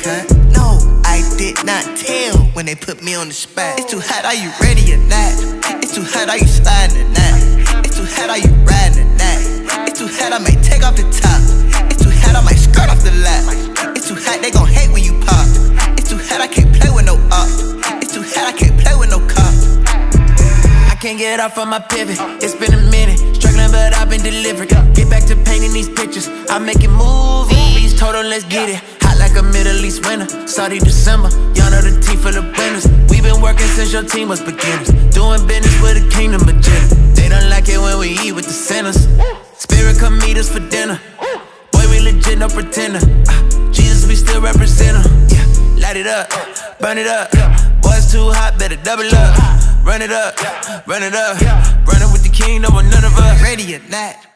cut? No, I did not tell when they put me on the spot. It's too hot, are you ready or not? It's too hot, are you sliding or not? It's too hot, are you riding or not? It's too hot, I might take off the top. It's too hot, I might skirt off the lap. It's too hot, they gon' hate when you pop. It's too hot, I can't play with no up. It's too hot, I can't play with no cop. I can't get off on my pivot. It's been a minute, struggling but I've been delivered. Get back to painting these pictures, I'm making movies. Total, let's get it. Hot like a Middle East winter. Saudi December, y'all know the tea for the winners. We been working since your team was beginners. Doing business with a kingdom agenda. They don't like it when we eat with the sinners. Spirit come meet us for dinner. Boy, we legit, no pretender. Jesus, we still represent him. Yeah, light it up, burn it up. Boy, it's too hot, better double up. Run it up, run it up. Running with the king, no one, none of us. Ready or not?